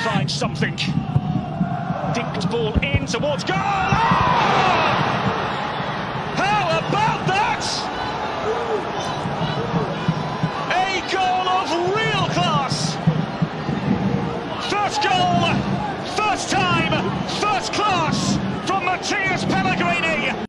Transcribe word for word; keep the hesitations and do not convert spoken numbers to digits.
find something. Dinked ball in towards goal. Oh! How about that? A goal of real class. First goal, first time, first class from Pellegrini.